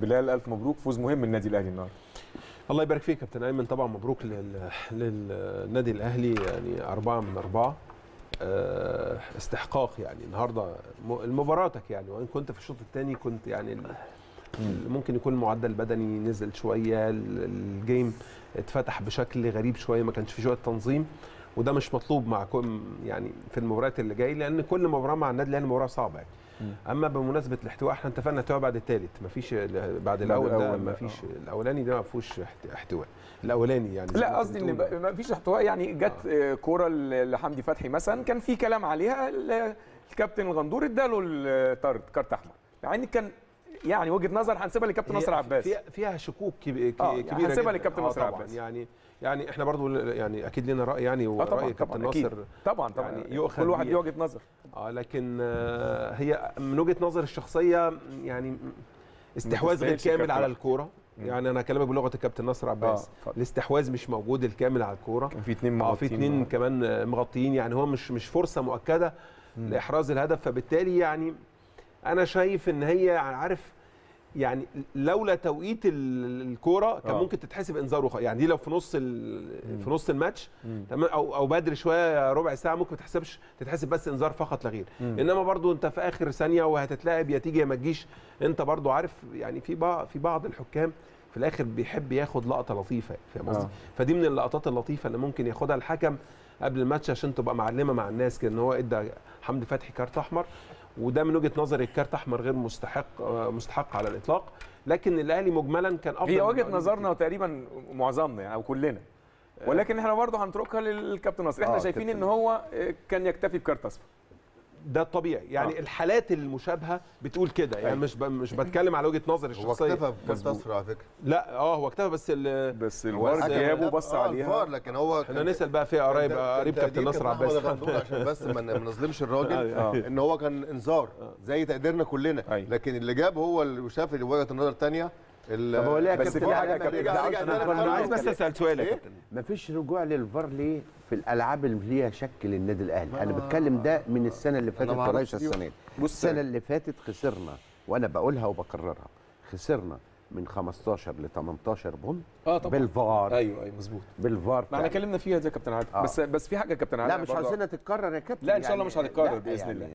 بلال الف مبروك، فوز مهم للنادي الاهلي النهارده. الله يبارك فيك كابتن ايمن، طبعا مبروك للنادي الاهلي، يعني 4 من 4 استحقاق يعني النهارده مباراتك يعني. وان كنت في الشوط الثاني كنت يعني ممكن يكون المعدل البدني نزل شويه، الجيم اتفتح بشكل غريب شويه، ما كانش في شويه تنظيم، وده مش مطلوب مع يعني في المباريات اللي جاي، لان كل مباراه مع النادي الاهلي مباراه صعبه يعني. اما بمناسبه الاحتواء احنا اتفقنا احتواء بعد الثالث، مفيش بعد الاول ده مفيش، الاولاني ده ما فيهوش احتواء الاولاني يعني. لا قصدي ان ما فيش احتواء يعني. جت كوره لحمدي فتحي مثلا كان في كلام عليها، الكابتن الغندور اداله الطرد كارت احمر، يعني كان يعني وجهه نظر هنسيبها للكابتن ناصر عباس، فيها شكوك كبيره يعني هنسيبها للكابتن ناصر عباس. يعني احنا برضو يعني اكيد لنا راي يعني، وراي كابتن ناصر طبعا يعني كل واحد ليه وجهه نظر. لكن هي من وجهه نظر الشخصيه يعني استحواذ غير كامل على الكوره. يعني انا اكلمك بلغه الكابتن ناصر عباس، الاستحواذ مش موجود الكامل على الكوره، كان في اثنين مغطيين، في اثنين كمان مغطيين، يعني هو مش فرصه مؤكده لاحراز الهدف. فبالتالي يعني انا شايف ان هي عارف يعني لولا توقيت الكوره كان ممكن تتحسب انذار يعني دي لو في نص الماتش تمام، او بدري شويه ربع ساعه ممكن ما تتحسب بس انذار فقط لا غير. انما برضو انت في اخر ثانيه وهتتلاعب، يا تيجي يا ما تجيش، انت برضو عارف يعني في بعض الحكام في الاخر بيحب ياخد لقطه لطيفه، فاهم قصدي؟ فدي من اللقطات اللطيفه اللي ممكن ياخدها الحكم قبل الماتش عشان تبقى معلمه مع الناس كده ان هو ادى حمدي فتحي كارت احمر، وده من وجهه نظري الكارت احمر غير مستحق على الاطلاق. لكن الاهلي مجملا كان افضل. هي وجهه نظرنا وتقريبا معظمنا يعني او كلنا، ولكن احنا برضه هنتركها للكابتن ناصر. احنا شايفين ان هو كان يكتفي بكارت اصفر، ده الطبيعي يعني. الحالات المشابهه بتقول كده يعني. مش بتكلم على وجهه نظري الشخصيه. هو اكتفى بكارت اصفر على فكره. لا هو اكتفى بس الفار جابه بص عليها. لكن هو احنا نسال بقى فيها قريب كابتن ناصر عباس عشان بس ما نظلمش الراجل ان هو كان انذار زي تقديرنا كلنا، لكن اللي جاب هو اللي شاف وجهه النظر الثانيه. طب هو ليه بس في حاجه كابتن انا عايز بس اسال سؤال يا كابتن، مفيش رجوع للفار ليه في الالعاب اللي ليها شك للنادي الاهلي؟ انا بتكلم ده من السنه اللي فاتت وليس السنه دي. السنه اللي فاتت خسرنا، وانا بقولها وبكررها، خسرنا من 15 ل 18 بونت بالفار. ايوه مظبوط بالفار. ما احنا اتكلمنا فيها دي يا كابتن عادل. بس في حاجه يا كابتن عادل لا مش عايزينها تتكرر يا كابتن. لا ان شاء الله مش هتتكرر باذن الله.